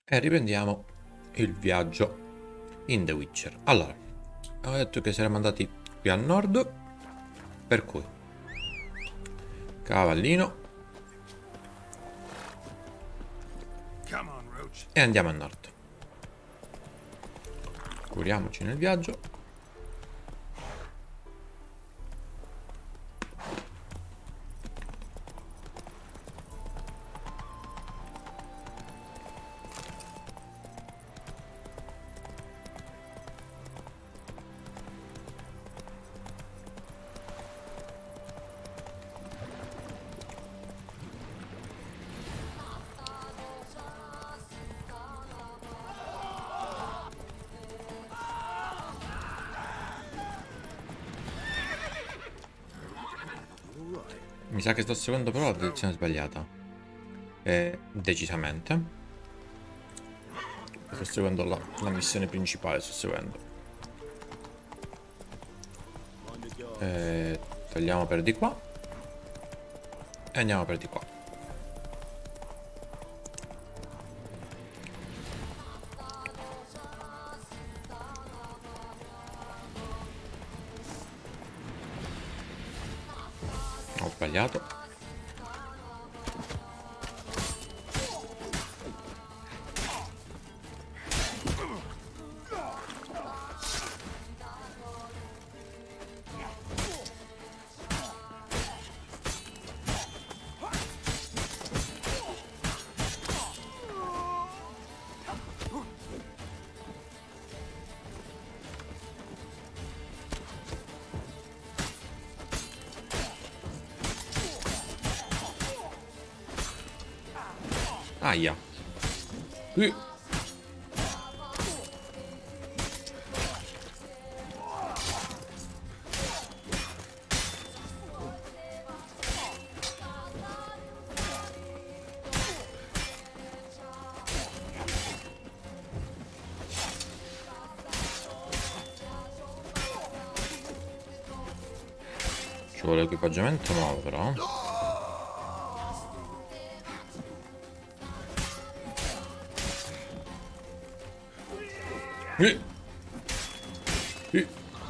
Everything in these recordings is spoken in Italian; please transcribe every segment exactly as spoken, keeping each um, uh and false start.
E riprendiamo il viaggio in The Witcher. Allora, avevo detto che saremmo andati qui a nord, per cui cavallino e andiamo a nord. Curiamoci nel viaggio. Mi sa che sto seguendo però la direzione sbagliata. Eh, decisamente. Sto seguendo la, la missione principale, sto seguendo. Eh, togliamo per di qua. E andiamo per di qua. Ho sbagliato. Aia. Qui. Ci vuole equipaggiamento nuovo però. Qui. Qui.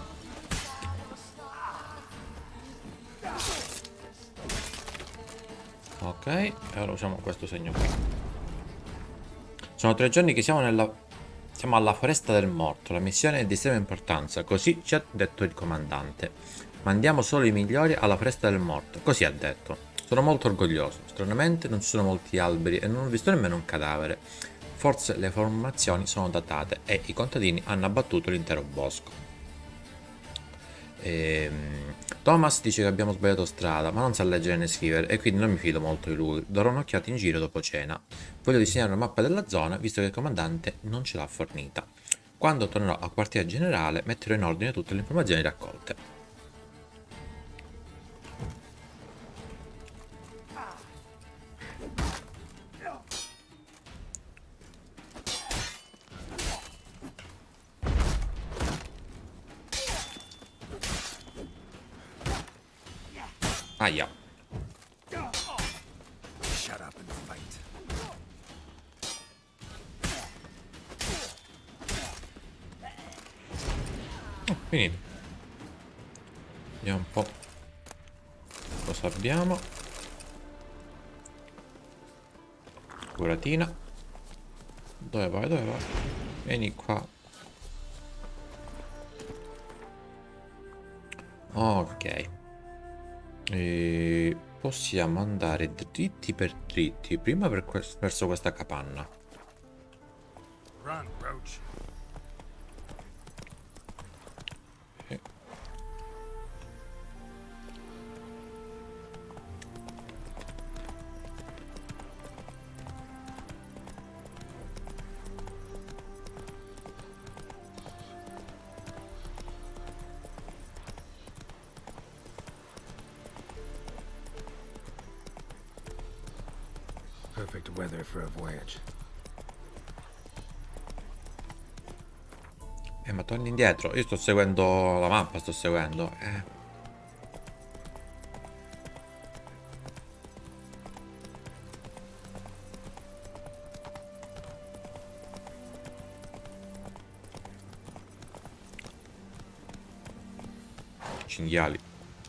Ok, e ora usiamo questo segno qui. Sono tre giorni che siamo nella... Siamo alla foresta del morto. La missione è di estrema importanza, così ci ha detto il comandante. Mandiamo solo i migliori alla foresta del morto, così ha detto. Sono molto orgoglioso. Stranamente non ci sono molti alberi e non ho visto nemmeno un cadavere. Forse le formazioni sono datate e i contadini hanno abbattuto l'intero bosco. Ehm, Thomas dice che abbiamo sbagliato strada, ma non sa leggere né scrivere e quindi non mi fido molto di lui. Darò un'occhiata in giro dopo cena. Voglio disegnare una mappa della zona, visto che il comandante non ce l'ha fornita. Quando tornerò al quartier generale metterò in ordine tutte le informazioni raccolte. Aia. Oh, finito. Vediamo un po' cosa abbiamo. Curatina. Dove vai? Dove vai? Vieni qua. Ok. E possiamo andare dritti per dritti. Prima per que- verso questa capanna. Run, Roach. E... Perfect weather for a voyage. Eh, ma torni indietro. Io sto seguendo la mappa, sto seguendo. Eh. Cinghiali.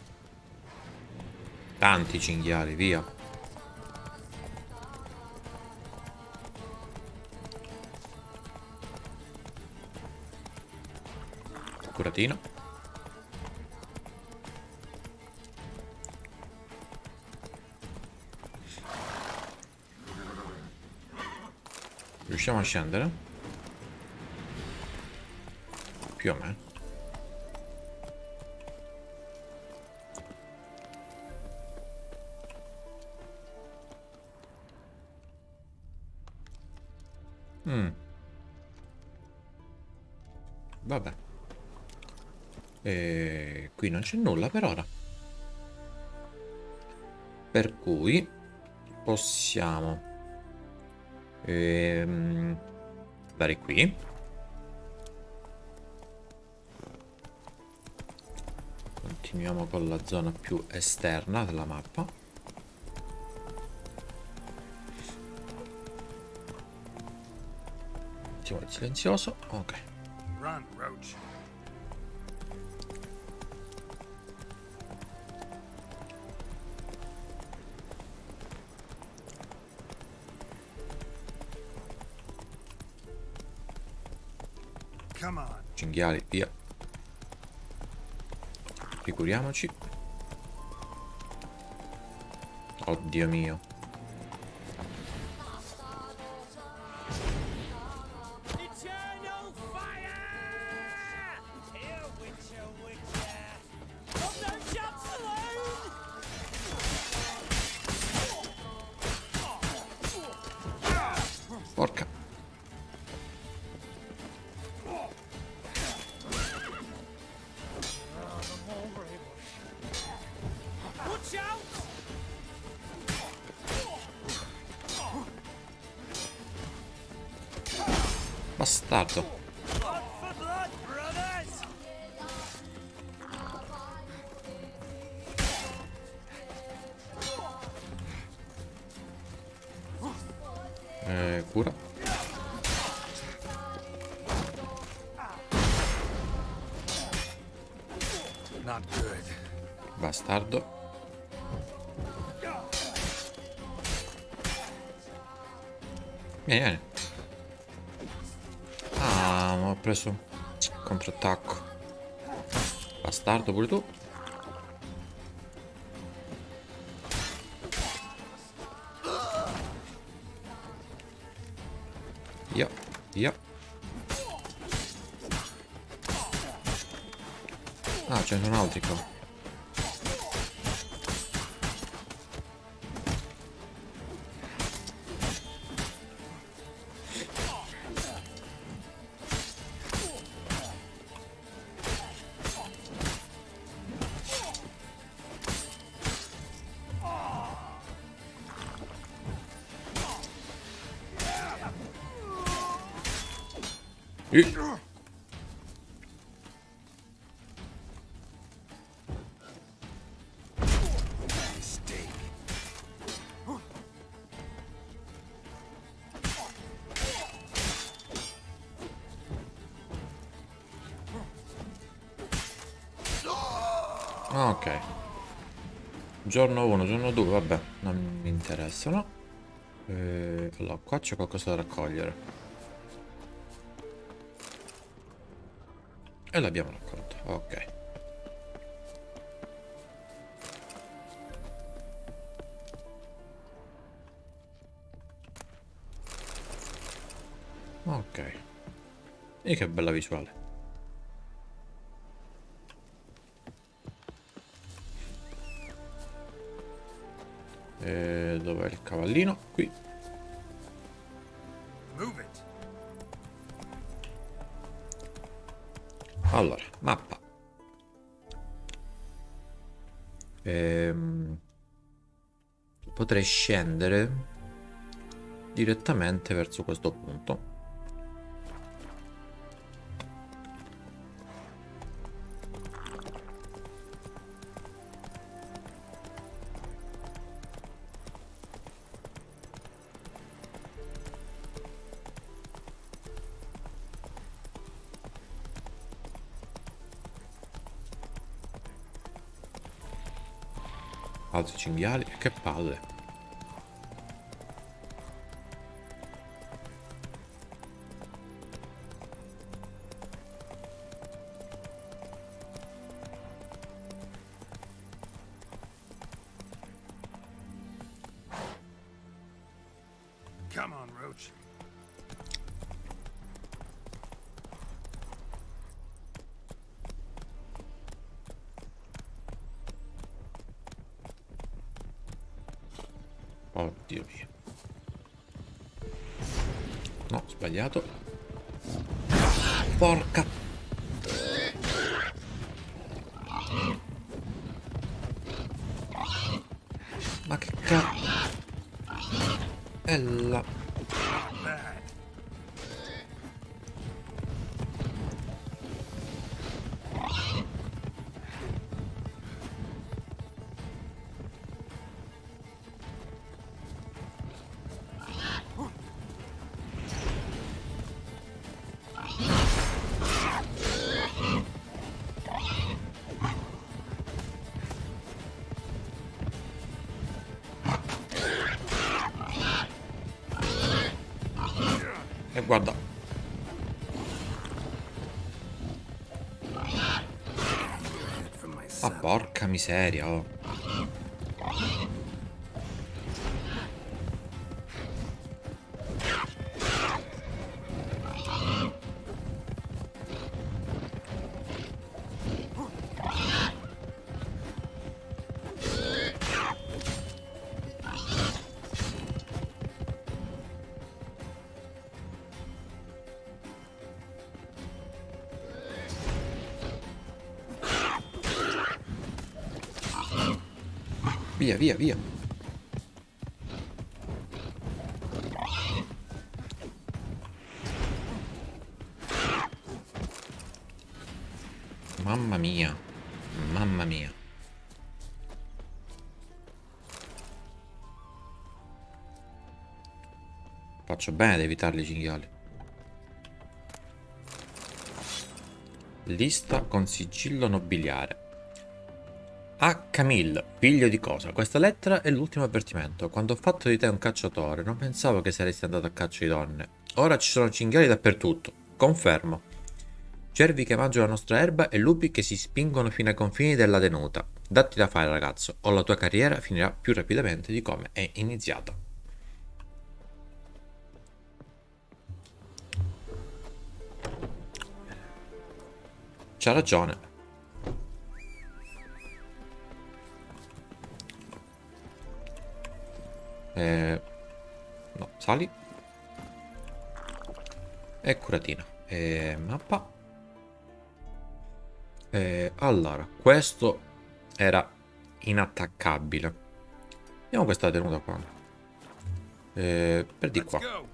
Tanti cinghiali, via. Curatino. Riusciamo a scendere? Più o meno. Mm. Vabbè. E qui non c'è nulla per ora. Per cui possiamo ehm, andare qui. Continuiamo con la zona più esterna della mappa. Ci vuole silenzioso. Ok. Run, Roach. Come on. Cinghiali, via. Ricuriamoci. Oddio mio. Eternal fire! Here, Witcher, Witcher! From the jump saloon! Porca. Watch out! Bastardo. Blood for blood, brothers! Eh, cura. Not good. Bastardo. Vieni, vieni. Ah, ma ho preso contrattacco. Bastardo pure tu. Io, io. Ah, ce n'è un altro qua. Ih. Mistake. Ok. Giorno uno, giorno due, vabbè, non mi interessano. Eh, allora, qua c'è qualcosa da raccogliere. E l'abbiamo raccolto, ok. Ok. E che bella visuale. E dov'è il cavallino? Qui. Move it. Allora, mappa. Ehm, potrei scendere direttamente verso questo punto. Altri cinghiali. Che palle. Come on, Roach. Oddio mio. No, sbagliato. Porca. Ma che cazzo. Ella. Bad. E guarda. From my Ma cell. porca miseria, oh. Via, via, via. Mamma mia. Mamma mia. Faccio bene ad evitarli i cinghiali. Lista con sigillo nobiliare. A Camille, figlio di cosa? Questa lettera è l'ultimo avvertimento. Quando ho fatto di te un cacciatore, non pensavo che saresti andato a caccia di donne. Ora ci sono cinghiali dappertutto. Confermo. Cervi che mangiano la nostra erba e lupi che si spingono fino ai confini della tenuta. Datti da fare, ragazzo, o la tua carriera finirà più rapidamente di come è iniziata. C'ha ragione. Eh, no, sali. E curatina. E mappa. E allora, questo era inattaccabile. Vediamo questa tenuta qua. E per di Let's qua. go.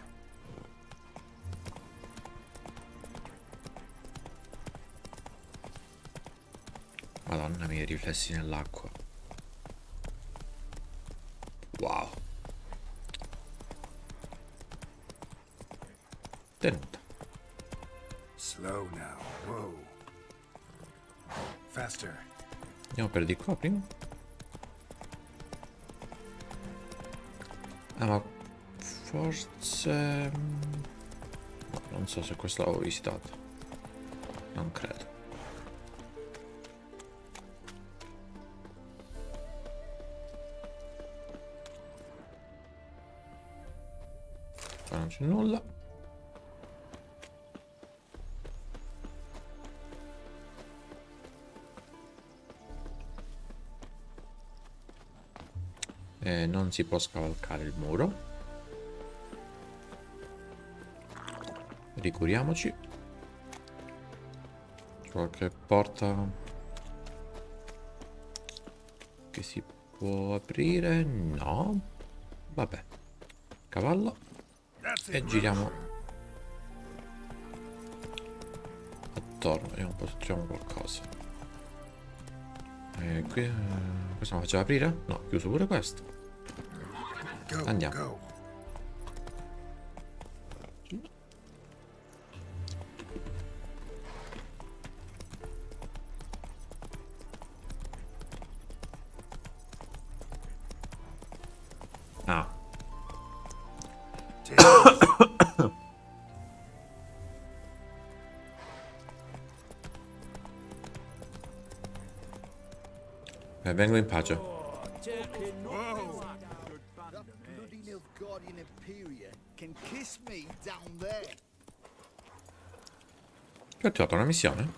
Madonna mia, i riflessi nell'acqua. Wow. Tenuta. Slow now. Whoa. Faster. Andiamo per di qua prima. Ah, ma forse... No, non so se questo l'avevo visitato. Non credo. Qua non c'è nulla. E non si può scavalcare il muro. Ricuriamoci. C'è qualche porta che si può aprire? No. Vabbè. Cavallo. That's E it. giriamo attorno. Vediamo un po' se troviamo qualcosa. E qui eh, questo non faceva aprire? No, chiuso pure questo. Go. Andiamo. Go. vengo in pace. Taking nothing. That bloody Nilfgaardian Imperia can kiss me down there. Che ho trovato una missione?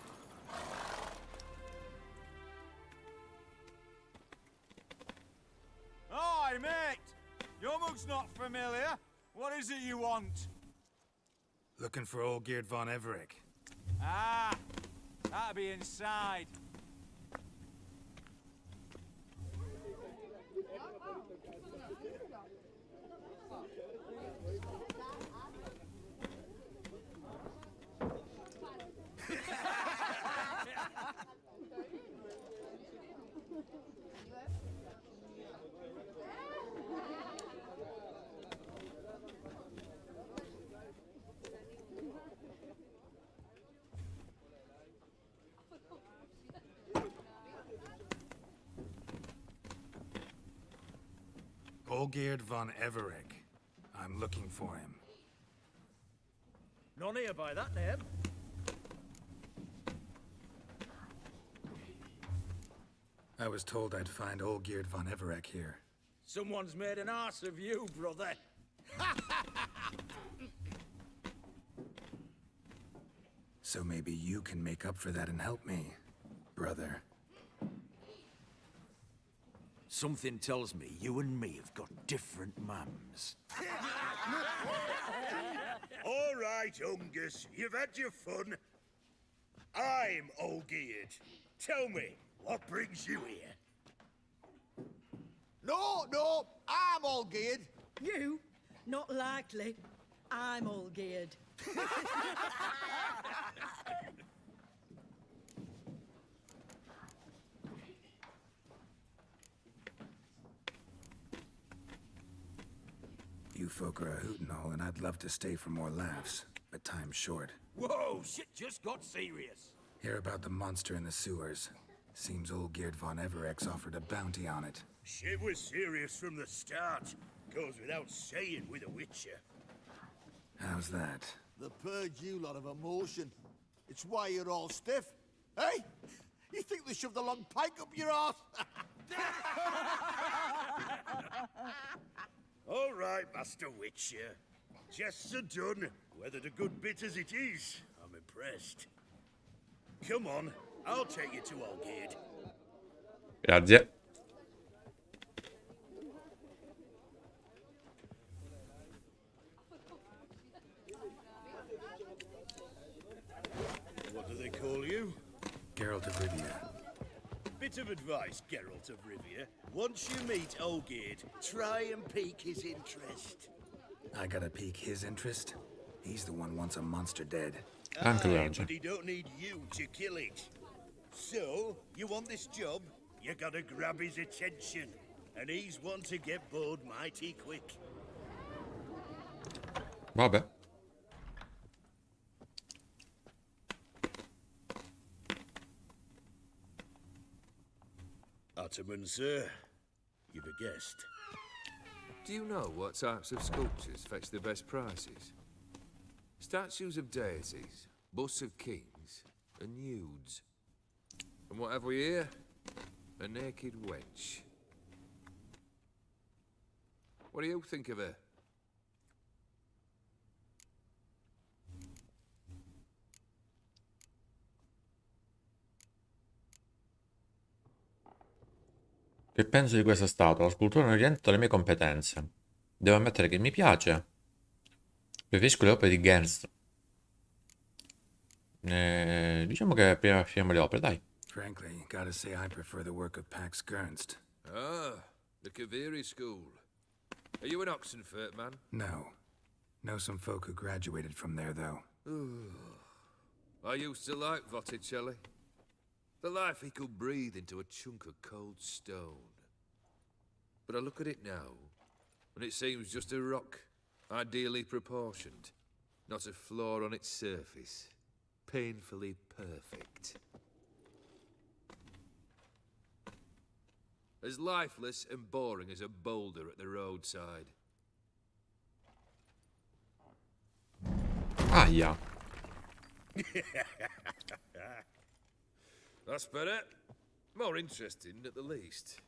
Hi, mate. Your mug's not familiar. What is it you want? Looking for Olgierd von Everec. Ah, that'll be inside. Olgierd von Everec. I'm looking for him. None here by that name. I was told I'd find Olgierd von Everec here. Someone's made an arse of you, brother. So maybe you can make up for that and help me, brother. Something tells me you and me have got different mums. All right, Ungus, you've had your fun. I'm Olgierd. Tell me, what brings you here? No, no, I'm Olgierd. You? Not likely. I'm all geared. You folk are a hoot and all, and I'd love to stay for more laughs, but time's short. Whoa, shit just got serious. Hear about the monster in the sewers. Seems Olgierd von Everec's offered a bounty on it. Shit was serious from the start. Goes without saying with a Witcher. How's that? The purge you lot of emotion. It's why you're all stiff. Hey? You think they shoved a long pike up your arse? All right, Master Witcher. Jests are done. Whether the good bit as it is, I'm impressed. Come on, I'll take you to Olgierd. Grazie. What do they call you? Geralt of Rivia. Bit of advice, Geralt of Rivia. Once you meet Olgierd, try and pique his interest. I gotta pique his interest? He's the one wants a monster dead. Anche Aye, ragione. but he don't need you to kill it. So, you want this job? You gotta grab his attention. And he's one to get bored mighty quick. Vabbè. Ottoman, sir. You've a guest. Do you know what types of sculptures fetch the best prices? Statues of deities, busts of kings, and nudes. And what have we here? A naked wench. What do you think of her? Che penso di questa statua? La scultura non rientra alle mie competenze. Devo ammettere che mi piace. Preferisco le opere di Gernst. Eh, diciamo che prima finiamo le opere, dai. Frankly, gotta say I prefer the work of Pax Gernst. Ah, the Kaviri School. Are you an Oxenfurt man? No. Know some folk who graduated from there, though. I used to like Botticelli. The life he could breathe into a chunk of cold stone. But I look at it now, and it seems just a rock, ideally proportioned. Not a flaw on its surface. Painfully perfect. As lifeless and boring as a boulder at the roadside. Aia. That's better. More interesting at the least.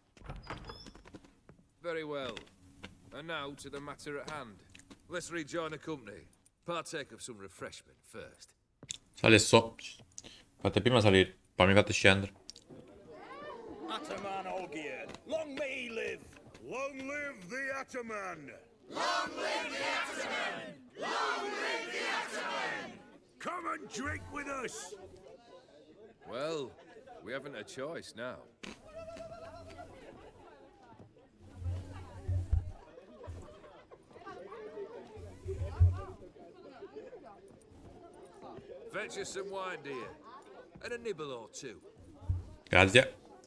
Very well. And now to the matter at hand. Let's rejoin the company. Partake of some refreshment first. Sali so. Fate prima salire, poi mi fate scendere. Ataman Olgierd, long may he live! Long live the Ataman! Long live the Ataman! Long live the Ataman! Come and drink with us! Well, we haven't a choice now. Fetch us some wine, dear. And a nibble or two. Grazie.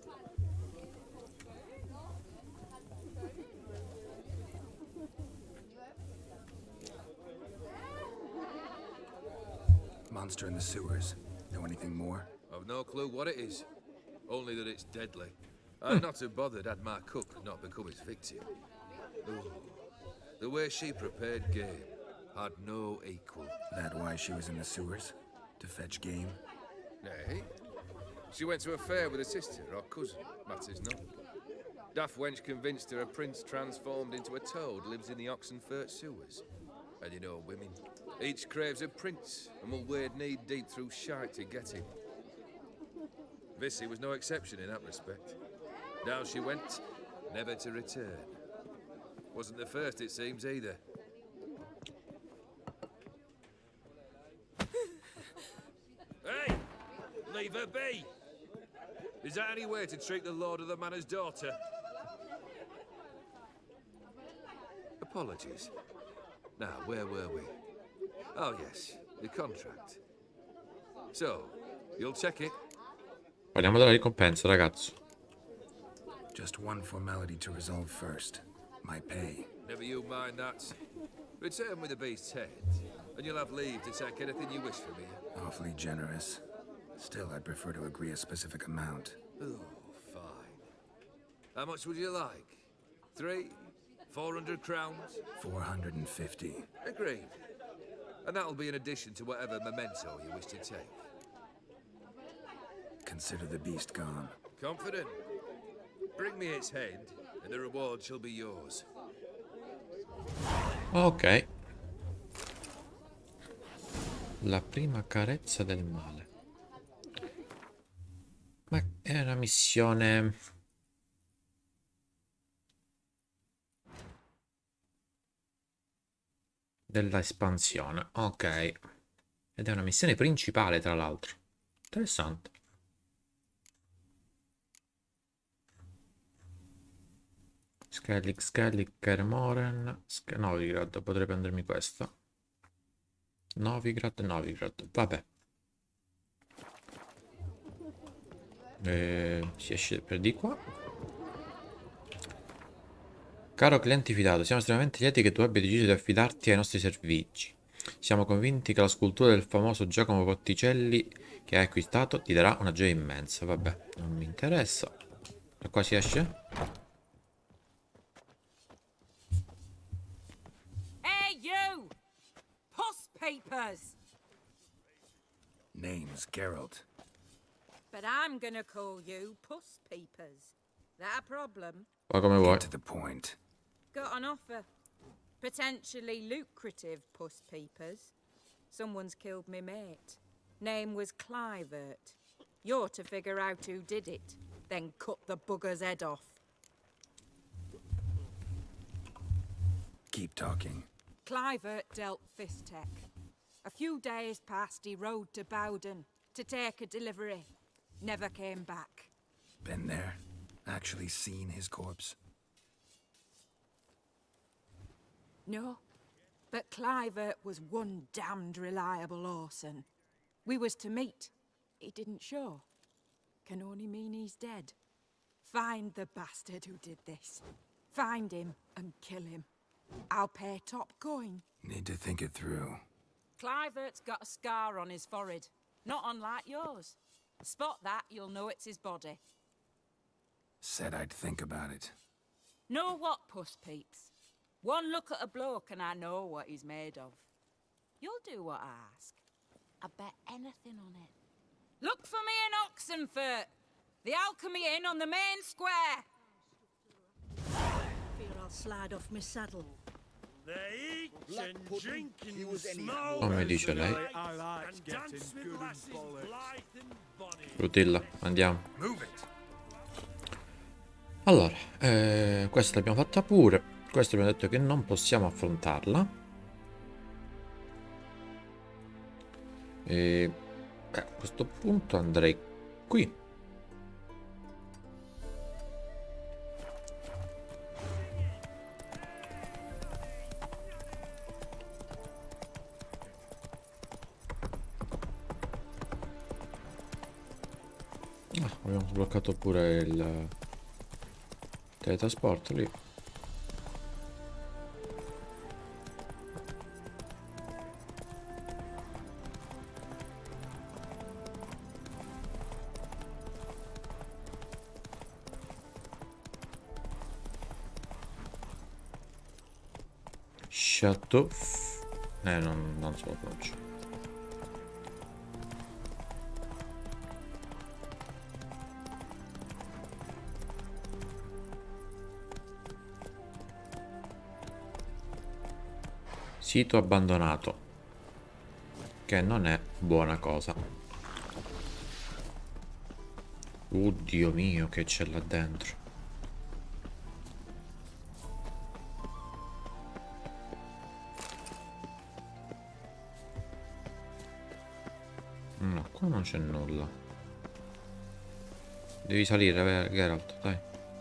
Monster in the sewers. Know anything more? I've no clue what it is. Only that it's deadly. I'm not so bothered had my cook not become its victim. Ooh. The way she prepared game had no equal. That why she was in the sewers? To fetch game? Nay. She went to a fair with a sister or cousin, matters not. Daft wench convinced her a prince transformed into a toad lives in the Oxenfurt sewers. And you know women, each craves a prince and will wade knee deep through shite to get him. Vissy was no exception in that respect. Down she went, never to return. Wasn't the first, it seems, either. Hey! Leave her be! Is that any way to treat the lord of the manor's daughter? Apologies. Now, where were we? Oh, yes, the contract. So, you'll check it? Parliamo della ricompensa, ragazzo. Just one formality to resolve first. My pay. Never you mind that. Return with the beast's head, and you'll have leave to take anything you wish from me. Awfully generous. Still, I'd prefer to agree a specific amount. Oh, fine. How much would you like? Three? Four hundred crowns? Four hundred and fifty. Agreed. And that'll be in addition to whatever memento you wish to take. Consider the beast gone. Confident? Bring me its head, and the reward shall be yours. Ok. La prima carezza del male. Ma è una missione... della espansione. Ok. Ed è una missione principale, tra l'altro. Interessante. Skellig, Skellig, Kermoren, Sk Novigrad, potrei prendermi questa. Novigrad, Novigrad, vabbè. E si esce per di qua. Caro cliente fidato, siamo estremamente lieti che tu abbia deciso di affidarti ai nostri servizi. Siamo convinti che la scultura del famoso Giacomo Botticelli che hai acquistato ti darà una gioia immensa. Vabbè, non mi interessa. E qua si esce? Hey you! Puss papers! Name's Geralt. But I'm gonna call you Puss Peepers. That a problem? Qua come vuoi. Get to the point. Got an offer. Potentially lucrative Puss Peepers. Someone's killed me mate. Name was Clivert. You're to figure out who did it, then cut the bugger's head off. Keep talking. Clivert dealt Fistech. A few days past, he rode to Bowden to take a delivery. Never came back. Been there? Actually seen his corpse? No, but Clivert was one damned reliable Orson. We was to meet. He didn't show. Can only mean he's dead. Find the bastard who did this. Find him and kill him. I'll pay top coin. Need to think it through. Clivert's got a scar on his forehead, not unlike yours. Spot that, you'll know it's his body. Said I'd think about it. Know what, Puss Peeps? One look at a bloke and I know what he's made of. You'll do what I ask. I bet anything on it. Look for me in Oxenfurt. The Alchemy Inn on the main square. Fear I'll slide off my saddle. They eat and drink and smoke. Come dice lei? I like And getting dance with good and lasses bollocks. blithe and bonny. Rutilla, andiamo. Move it. Allora, eh, questa l'abbiamo fatta pure. Questa abbiamo detto che non possiamo affrontarla. E beh, a questo punto andrei qui. Ah, abbiamo sbloccato pure il teletrasporto lì. Chateau. Eh, non, non so lo pronuncio. Sito abbandonato, che non è buona cosa. Oddio mio, che c'è là dentro. No, qua non c'è nulla. Devi salire, Geralt, dai.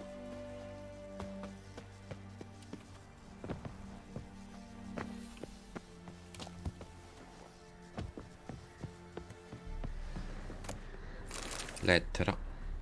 Lettera.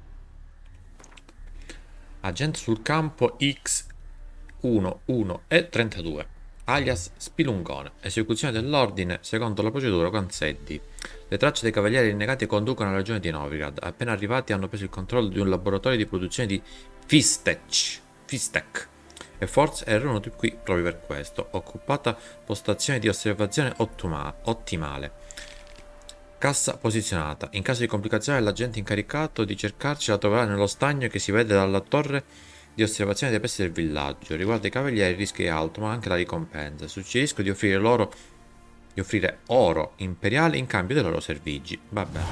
Agente sul campo X uno uno e trentadue, alias Spilungone. Esecuzione dell'ordine secondo la procedura Consedi. Le tracce dei cavalieri rinnegati conducono alla regione di Novigrad. Appena arrivati hanno preso il controllo di un laboratorio di produzione di Fistech. Fistech. E forse erano venuti qui proprio per questo. Occupata postazione di osservazione ottuma, ottimale. Cassa posizionata. In caso di complicazione l'agente incaricato di cercarci la troverà nello stagno che si vede dalla torre di osservazione dei pressi del villaggio. Riguardo ai cavalieri il rischio è alto, ma anche la ricompensa. Suggerisco di offrire loro di offrire oro imperiale in cambio dei loro servigi. Va bene.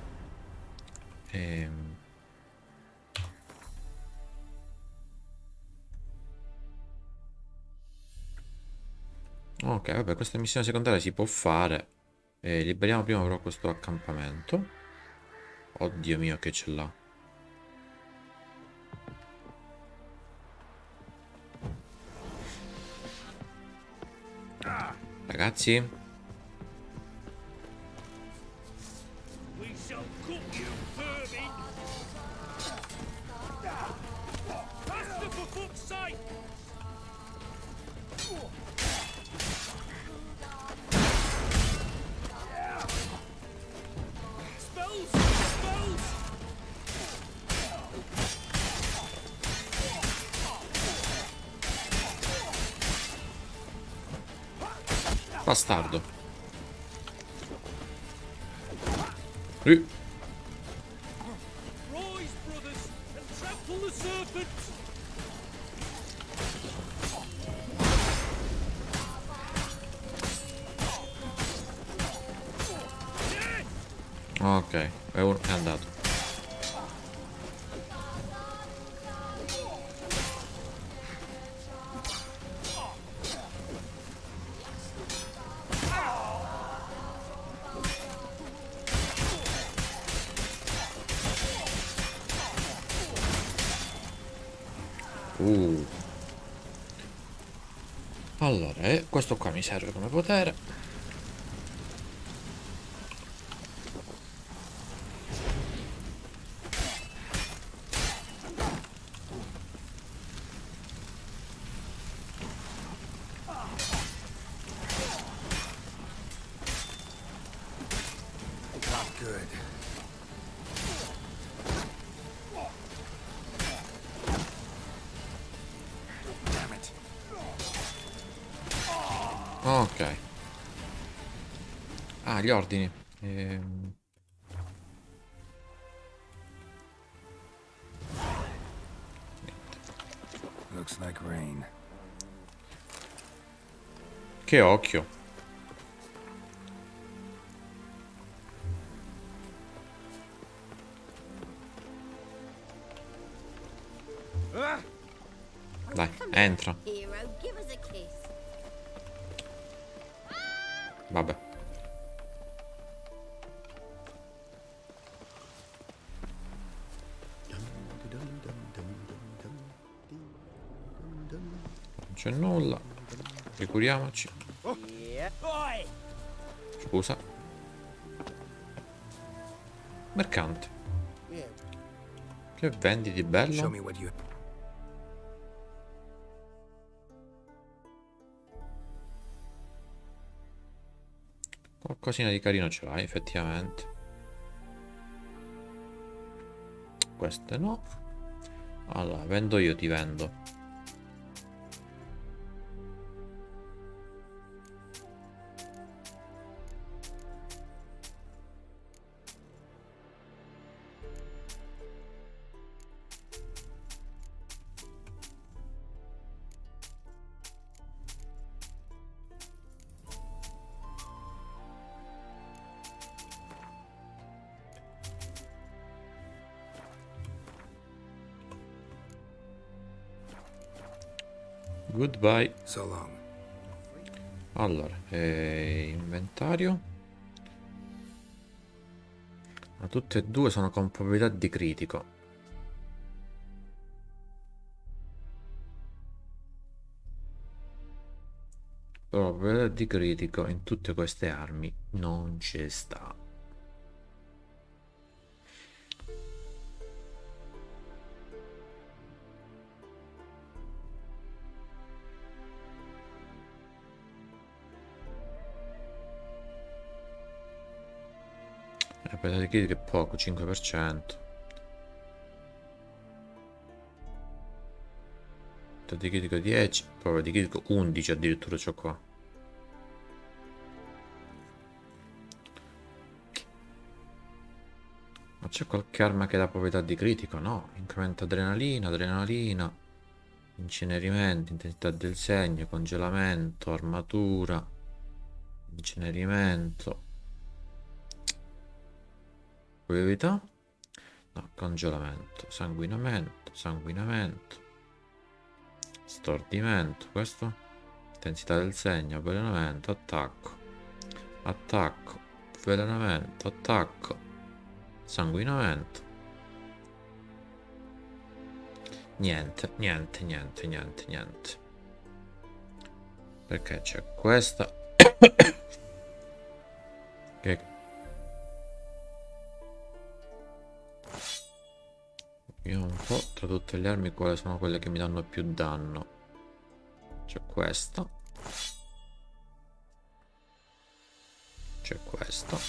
Ehm. Ok, vabbè, questa missione secondaria si può fare. E liberiamo prima però questo accampamento. Oddio mio, che c'è là. Ragazzi, We shall cook you, vermin. Faster, for fuck's sake. Spells, spells. bastardo. Ri- Rise, brothers, and trample the serpent. Ok, è, un- è andato. Uh. Allora, eh, questo qua mi serve come potere. Not good. Damn it. Ok. Ah, gli ordini. Ehm. Looks like rain. Che occhio. Dai, entra. Vabbè. Non c'è nulla. Ricuriamoci. Scusa. Mercante. Che vendi di bello? Show me what you... Qualcosina di carino ce l'hai, effettivamente. Queste no. Allora, vendo io, ti vendo. Goodbye. So long. Allora, eh, inventario. Ma tutte e due sono con probabilità di critico. Però probabilità di critico in tutte queste armi non ci sta. La probabilità di critico è poco, cinque per cento. Probabilità di critico dieci, probabilità di critico undici addirittura c'ho qua. Ma c'è qualche arma che dà probabilità di critico? No, incrementa adrenalina, adrenalina, incenerimento, intensità del segno, congelamento, armatura, incenerimento. Probabilità? No, congelamento, sanguinamento, sanguinamento, stordimento, questo? Intensità del segno, avvelenamento, attacco, attacco, avvelenamento, attacco, sanguinamento. Niente, niente, niente, niente, niente. Perché c'è questa che... Io un po' tra tutte le armi quali sono quelle che mi danno più danno. C'è questa. C'è questa.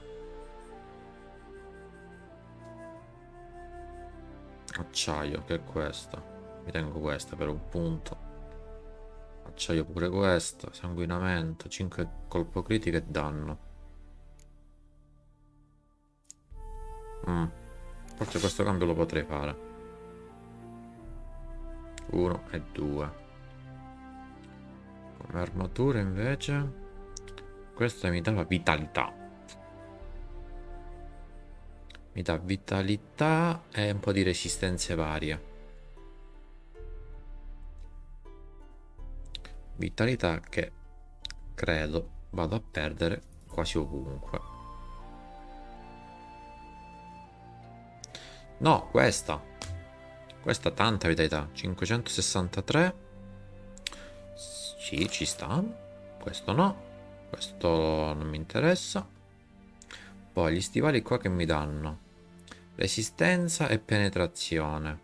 Acciaio, che è questa. Mi tengo questa per un punto. Acciaio pure questa. Sanguinamento, cinque colpo critico e danno. Mm. Forse questo cambio lo potrei fare. Uno e due. Come armatura invece questa mi dava vitalità. Mi dà vitalità e un po' di resistenze varie. Vitalità che credo vado a perdere quasi ovunque. No, questa. Questa ha tanta vitalità. cinquecentosessantatré. Sì, ci sta. Questo no. Questo non mi interessa. Poi gli stivali qua che mi danno resistenza e penetrazione.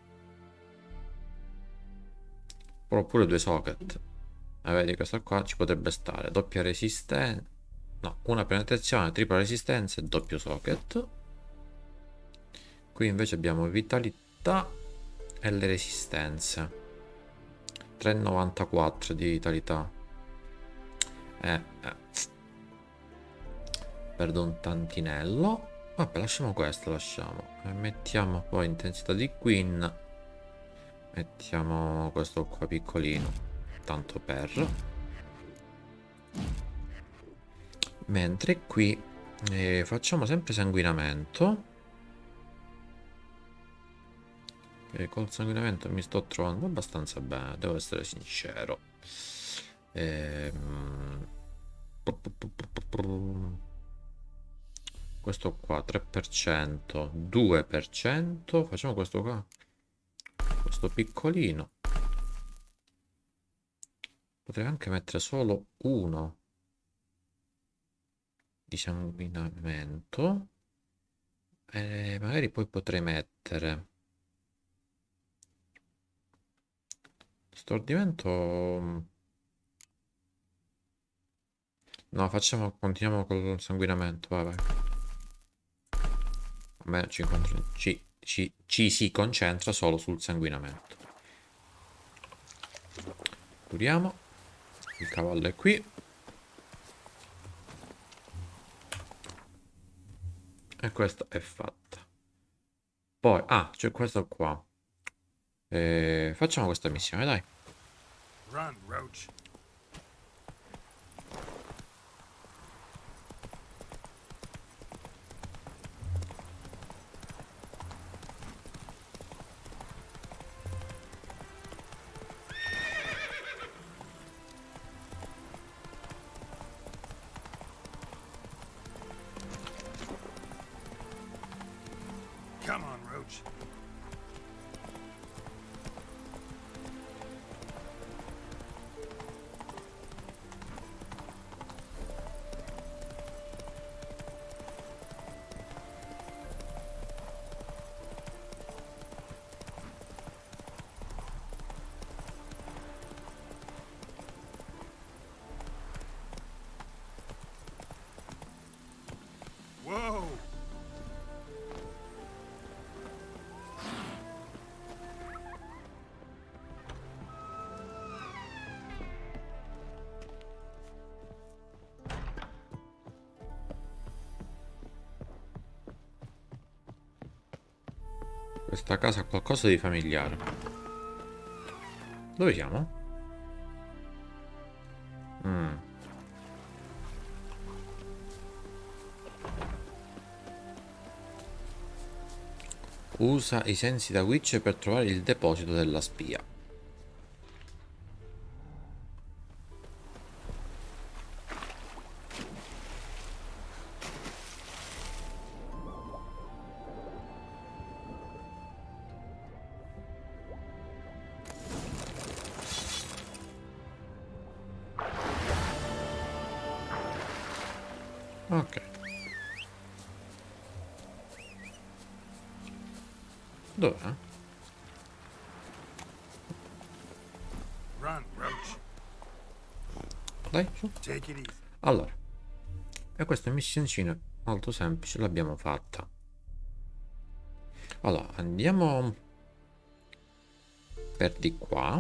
Oppure due socket. E vedi, questa qua ci potrebbe stare. Doppia resistenza. No, una penetrazione, tripla resistenza e doppio socket. Qui invece abbiamo vitalità e le resistenze. tre virgola novantaquattro di vitalità. Eh, eh. Perdo un tantinello. Vabbè, lasciamo questo, lasciamo. E mettiamo poi intensità di Queen. Mettiamo questo qua piccolino, tanto per. Mentre qui eh, facciamo sempre sanguinamento. E col sanguinamento mi sto trovando abbastanza bene, devo essere sincero. Ehm... Questo qua tre per cento, due per cento. Facciamo questo qua, questo piccolino. Potrei anche mettere solo uno di sanguinamento. E magari poi potrei mettere stordimento. No, facciamo, continuiamo col sanguinamento. Vai, vai. A me ci, ci, ci, ci si concentra solo sul sanguinamento. Curiamo. Il cavallo è qui. E questa è fatta. Poi, ah, c'è questo qua. E facciamo questa missione, dai. Run, Roach. Come on, Roach. Whoa! Questa casa ha qualcosa di familiare. Dove siamo? Mm. Usa i sensi da Witch per trovare il deposito della spia. Ok. Dov'è? Run, Roach. Dai, su. Take it easy. Allora. E questa missioncina molto semplice l'abbiamo fatta. Allora, andiamo per di qua.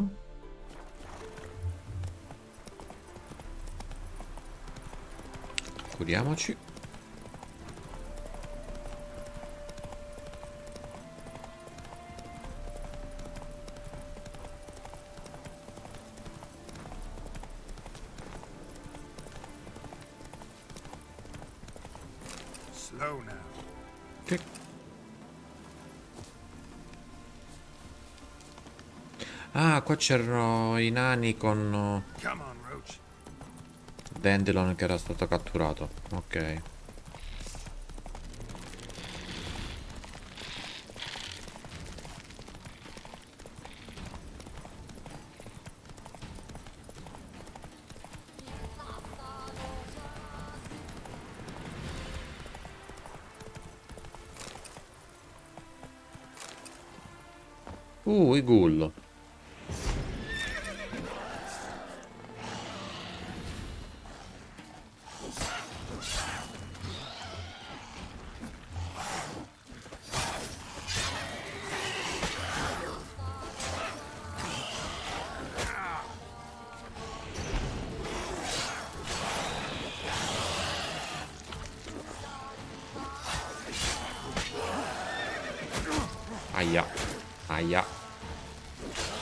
Curiamoci. Slow now. Che... Ah, qua c'erano i nani con Come on, Roach. Dandelion che era stato catturato. Ok. Uh, i ghoul. Aia. Aia.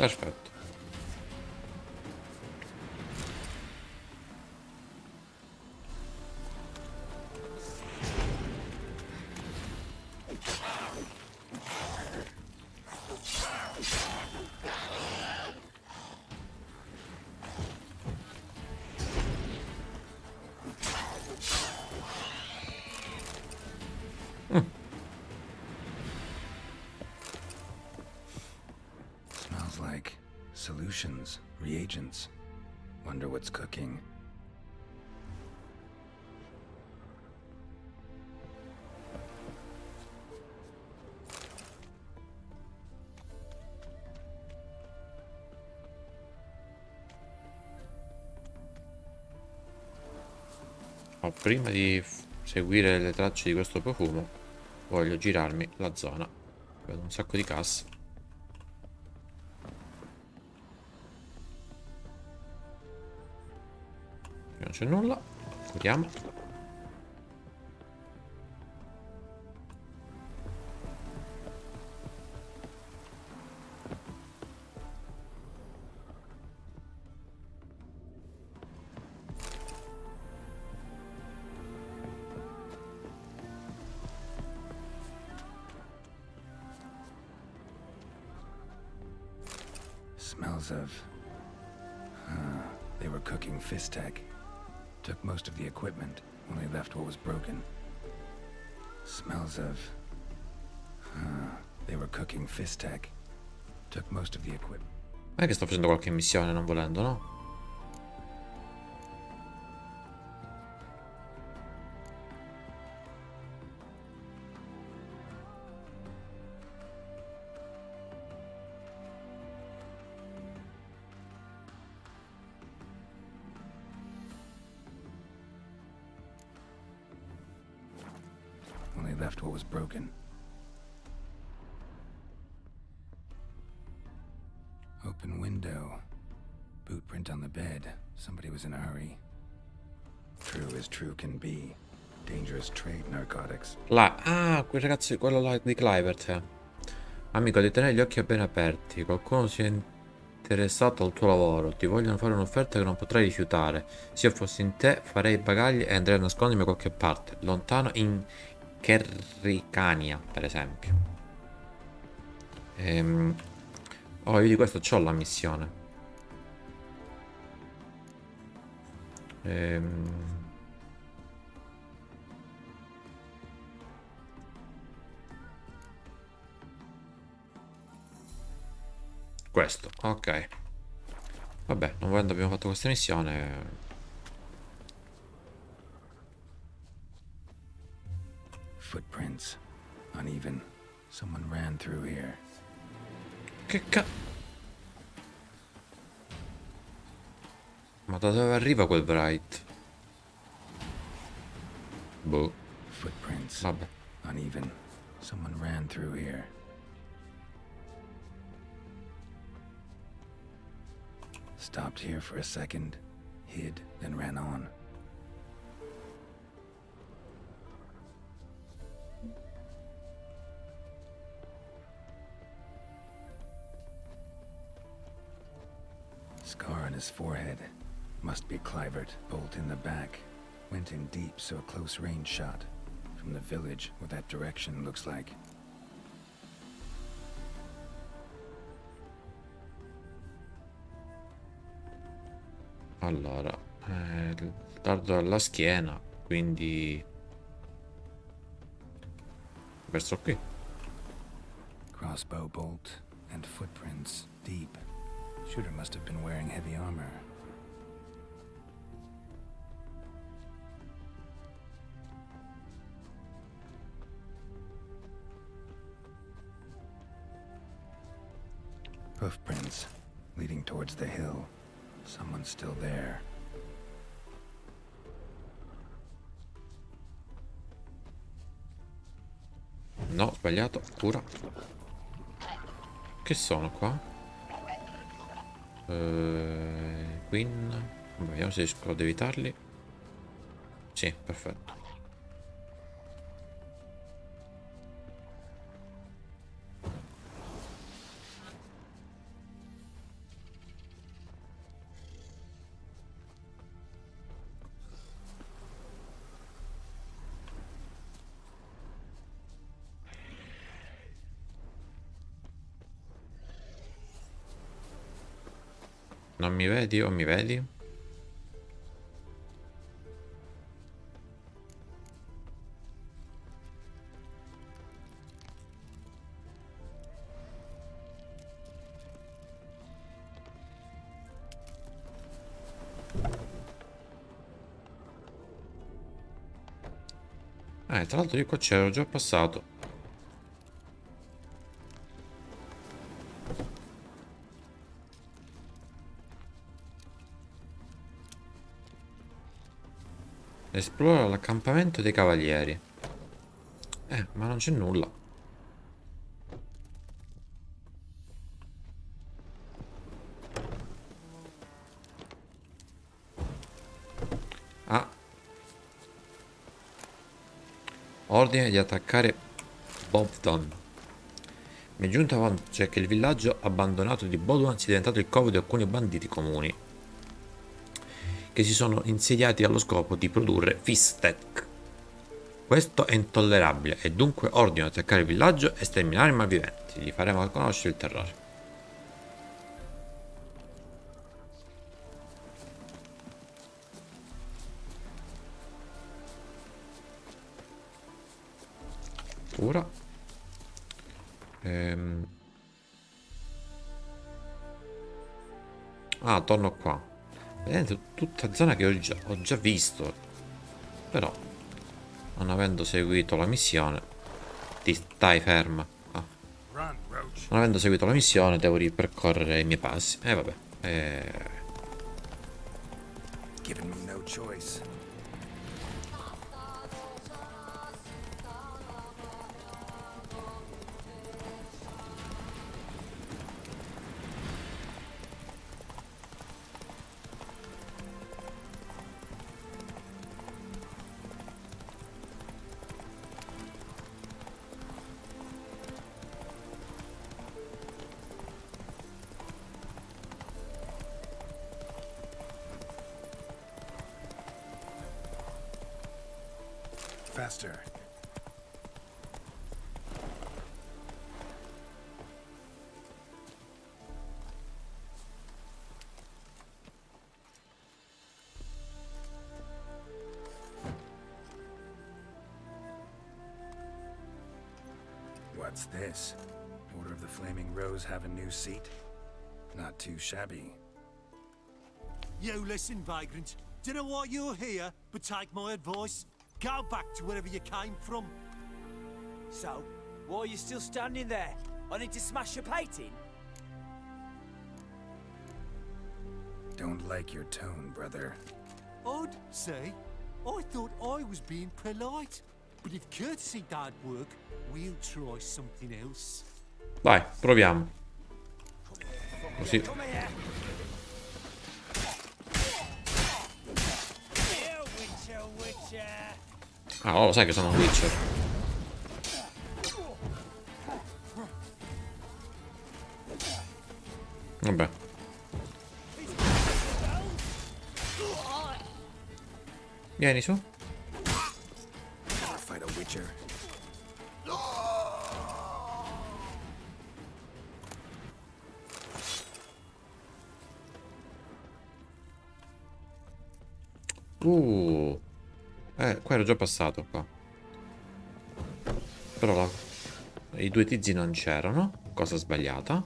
Perfetto. Smells like solutions, reagents. Wonder what's cooking. Oh, prima di seguire le tracce di questo profumo, voglio girarmi la zona. Vedo un sacco di cassa. Non c'è nulla. Vediamo. Smells of... Huh. They were cooking Fistek. Took most of the equipment, only left what was broken. Smells of... Huh. They were cooking Fistek. Took most of the equipment. Non è che sto facendo qualche missione non volendo, no? Only left what was broken. Open window. Boot print on the bed. Somebody was in a hurry. True as true can be. Dangerous trade, narcotics. Là. Ah, quel ragazzo, quello là di Clivert. Amico, devi tenere gli occhi ben aperti. Qualcuno si è interessato al tuo lavoro. Ti vogliono fare un'offerta che non potrai rifiutare. Se io fossi in te, farei i bagagli e andrei a nascondermi da qualche parte. Lontano in Kerricania, per esempio. Ehm... Oh, io di questo c'ho la missione. Ehm... Questo, ok. Vabbè, non volendo abbiamo fatto questa missione. Footprints. Uneven. Someone ran through here. Che ca... Ma da dove arriva quel Bright? Boh. Footprints. Vabbè. Uneven. Someone ran through here. Stopped here for a second, hid, then ran on. Scar on his forehead. Must be Clivert. Bolt in the back. Went in deep, so a close range shot. From the village, what that direction looks like. Allora, eh, il dardo alla schiena, quindi verso qui. Crossbow bolt and footprints deep. Shooter must have been wearing heavy armor. Hoofprints leading towards the hill. Someone's still there. No, sbagliato. Cura. Che sono qua? Eh, Queen. Vediamo se riesco ad evitarli. Sì, perfetto. Non mi vedi o mi vedi? Eh, tra l'altro io qua c'ero già passato. Esplora l'accampamento dei cavalieri. Eh, ma non c'è nulla. Ah. Ordine di attaccare Bovdon. Mi è giunta voce che il villaggio abbandonato di Bodwan sia diventato il covo di alcuni banditi comuni che si sono insediati allo scopo di produrre Fistek. Questo è intollerabile e dunque ordino di attaccare il villaggio e sterminare i malviventi. Gli faremo conoscere il terrore. Ora ehm. Ah, torno qua. Vedete, tutta zona che ho già, ho già visto. Però non avendo seguito la missione, ti stai ferma. Ah. Non avendo seguito la missione devo ripercorrere i miei passi. E eh, vabbè eh. Given me no choice. Faster. What's this? Order of the Flaming Rose have a new seat? Not too shabby. You listen, vagrant. Don't know why you're here, but take my advice. Go back to wherever you came from. So, why are you still standing there? I need to smash your plate in? Don't like your tone, brother. I'd say, I thought I was being polite. But if courtesy don't work, we'll try something else. Vai, proviamo. Così. Ah, oh, lo sai che sono un Witcher. Vabbè. Vieni su. Fight a Witcher. Uh. Eh, qua ero già passato qua. Però la... i due tizi non c'erano. Cosa sbagliata.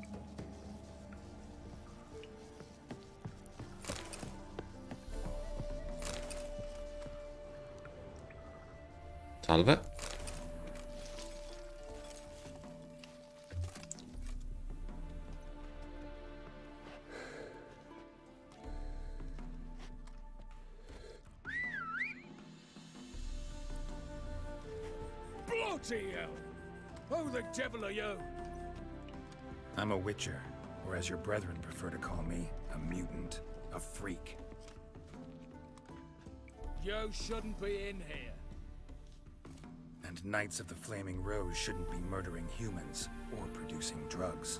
Salve. Bloody hell! Who the devil are you? I'm a Witcher, or as your brethren prefer to call me, a mutant, a freak. You shouldn't be in here. And Knights of the Flaming Rose shouldn't be murdering humans or producing drugs.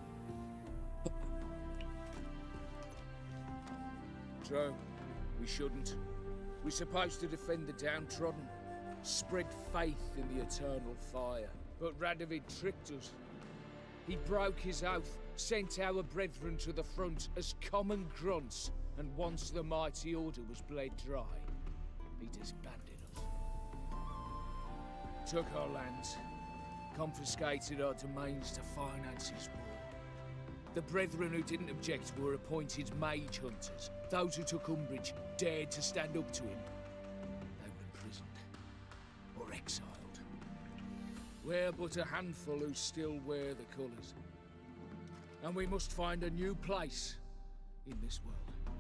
True, we shouldn't. We're supposed to defend the downtrodden, spread faith in the eternal fire. But Radovid tricked us. He broke his oath sent our brethren to the front as common grunts, and once the mighty order was bled dry, he disbanded us. Took our lands, confiscated our domains to finance his war. The brethren who didn't object were appointed mage hunters. Those who took umbrage dared to stand up to him. They were imprisoned or exiled. We're but a handful who still wear the colours. And we must find a new place in this world.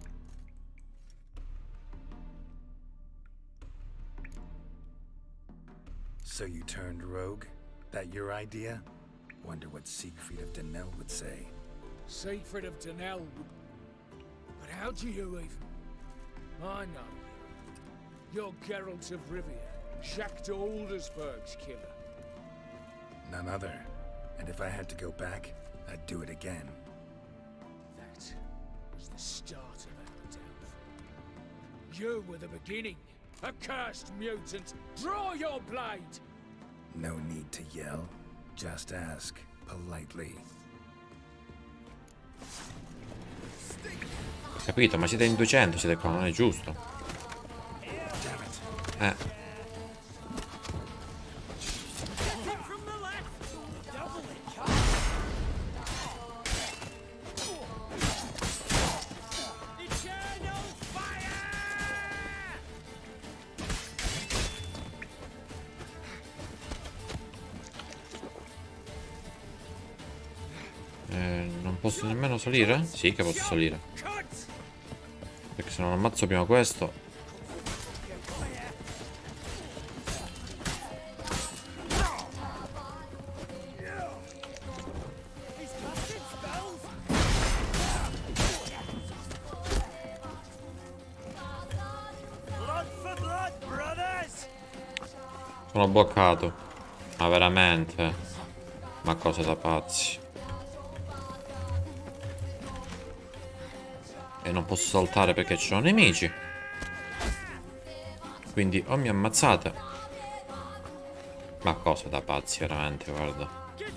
So you turned rogue? That your idea? Wonder what Siegfried of Denel would say. Siegfried of Denel would... But how do you even... I know you. You're Geralt of Rivia, Jacques de Aldersberg's killer. None other. And if I had to go back, I'd do it again. That was the start of our downfall. You were the beginning. Accursed mutant! Draw your blade! No need to yell. Just ask, politely. Capito, ma siete in duecento, siete qua, non è giusto. Eh. Eh, non posso nemmeno salire? Sì che posso salire. Perché se non ammazzo prima questo. Sono bloccato. Ma veramente? Ma cosa da pazzi. E non posso saltare perché ci sono nemici. Quindi o mi ammazzate. Ma cosa da pazzi veramente, guarda.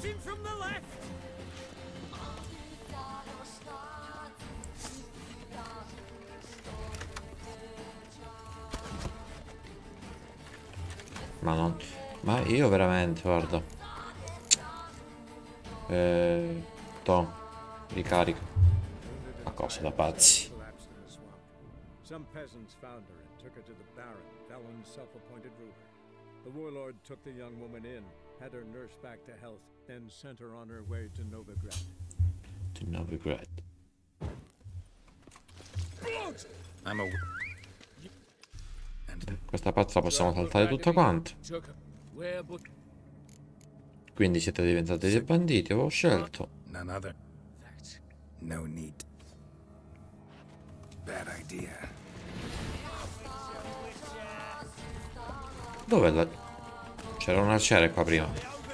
Ma non... Ma io veramente, guarda. Eh... To. Ricarico. Ma cosa da pazzi. Some peasants found her and took her to the Baron, Valen's self-appointed ruler. The warlord took the young woman in, had her nursed back to health, then sent her on her way to Novigrad. To Novigrad. I'm a... Questa pazza possiamo saltare tutta quanta. Quindi siete diventati dei banditi, avevo scelto. None other. No need. Bad idea. Dov'è la... C'era un arciere qua prima.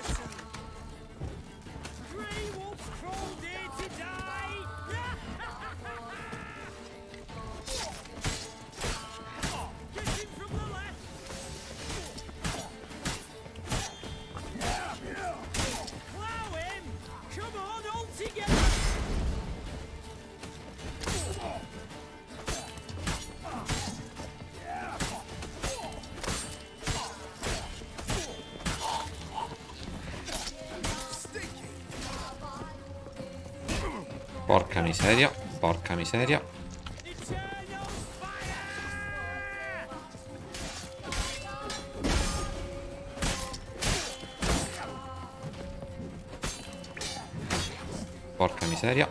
Porca miseria, porca miseria. Porca miseria.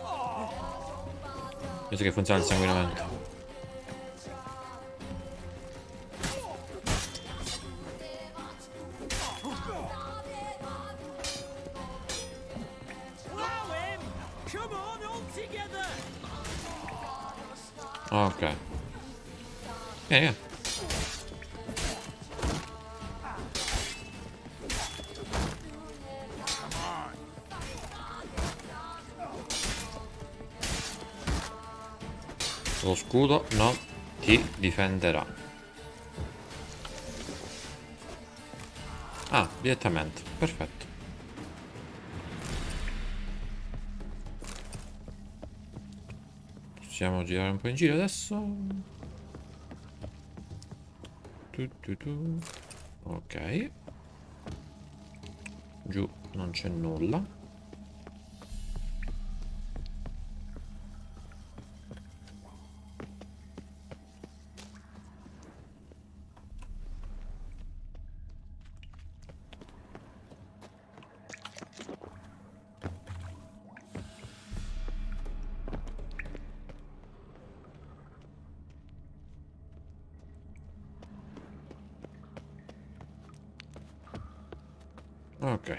Penso che funziona il sanguinamento. Ok. Vieni, vieni. Lo scudo non ti difenderà. Ah, direttamente. Perfetto. Possiamo girare un po' in giro adesso. Tu, tu, tu. Ok. Giù non c'è nulla. Ok.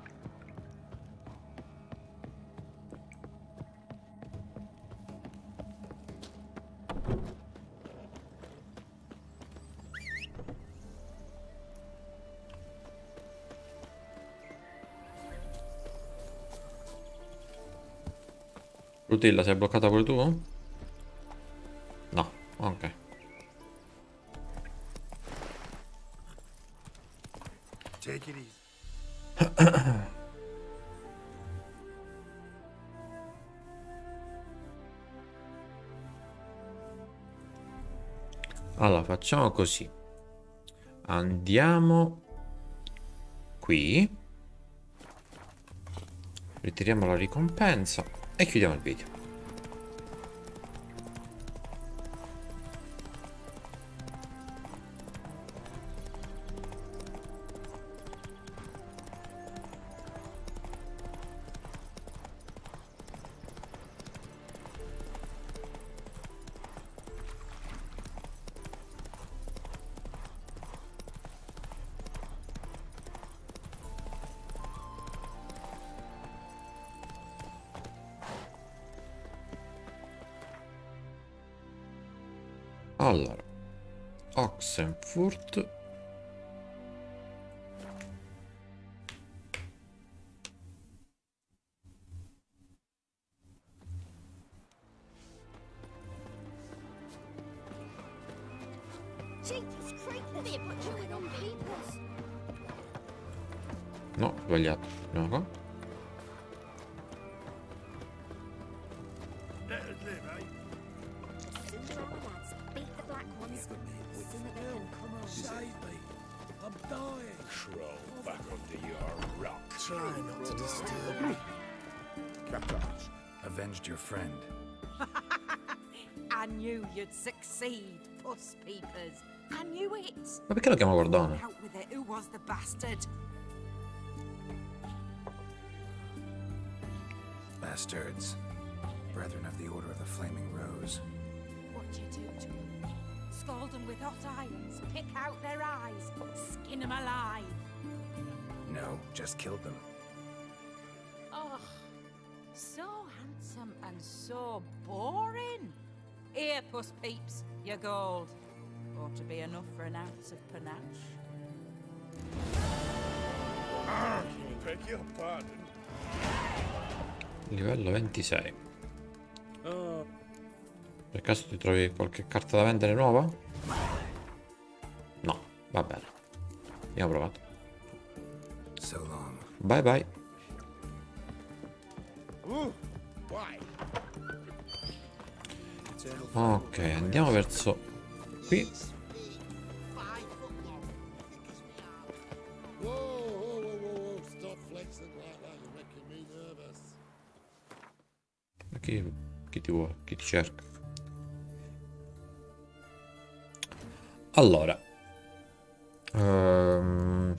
Rutilla, sei bloccata pure tu? No, ok. Take it easy. Allora, facciamo così. Andiamo qui. Ritiriamo la ricompensa e chiudiamo il video. Allora, Oxenfurt. No, sbagliato. No, qua. Avenged your friend. I knew you'd succeed, puss peepers. I knew it. Ma perché lo chiamo Gordone? Out with it. Who was the bastard? Bastards. Brethren of the Order of the Flaming Rose. What'd you do to them? Scald them with hot irons, pick out their eyes, skin them alive. No, just killed them. Oh, so handsome and so boring. Here, puss peeps, your gold. Ought to be enough for an ounce of panache. Ah, beg your pardon. Livello ventisei. Oh. Per caso ti trovi qualche carta da vendere nuova? No, va bene. Abbiamo provato. So long. Bye bye. Ooh, why? Ok, andiamo verso qui. Whoa, whoa, whoa, whoa, stop flexing like that, you're making me nervous. Chi, chi ti vuole? Chi ti cerca? Allora. Um...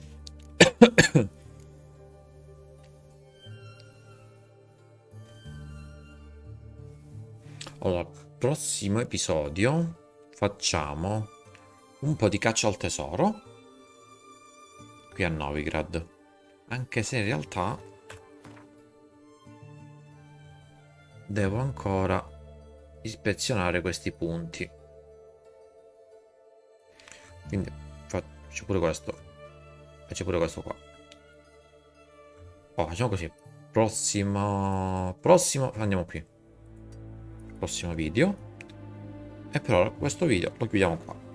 Allora, prossimo episodio facciamo un po' di caccia al tesoro qui a Novigrad, anche se in realtà devo ancora ispezionare questi punti, quindi faccio pure questo e c'è pure questo qua. Oh, facciamo così, prossimo prossimo andiamo qui, prossimo video, e per ora questo video lo chiudiamo qua.